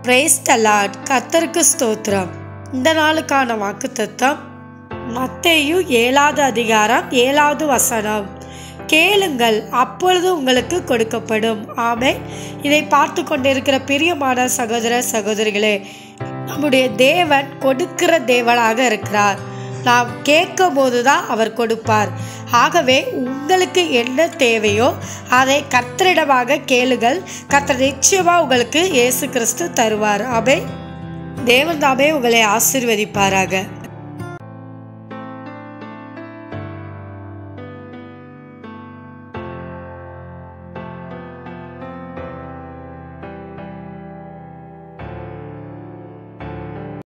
Praise the Lord. கர்த்தருக்கு ஸ்தோத்திரம். இந்த நாளுக்கான வாக்குத்தத்தம் மத்தேயு 7வது அதிகாரம் 7வது வசனம். கேளுங்கள், அப்பொழுது உங்களுக்கு கொடுக்கப்படும். ஆமென். இதை பார்த்து கொண்டிருக்கிற பிரியமான சகோதர சகோதரிகளே, நம்முடைய தேவன் கொடுக்கிற தேவனாக இருக்கிறார். நாம் கேட்கும் போது தான் அவர் கொடுப்பார். ஆகவே உங்களுக்கு என்ன தேவையோ அதை கர்த்தரிடமாக கேளுங்கள். கர்த்தர் நிச்சயமாக உங்களுக்கு இயேசு கிறிஸ்து தருவார். ஆமென். தேவன் தாமே உங்களை ஆசீர்வதிப்பாராக.